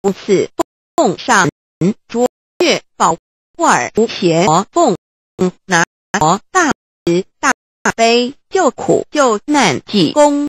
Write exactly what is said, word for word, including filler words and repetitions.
此奉上卓越宝尔无前奉拿大慈大悲救苦救难济公。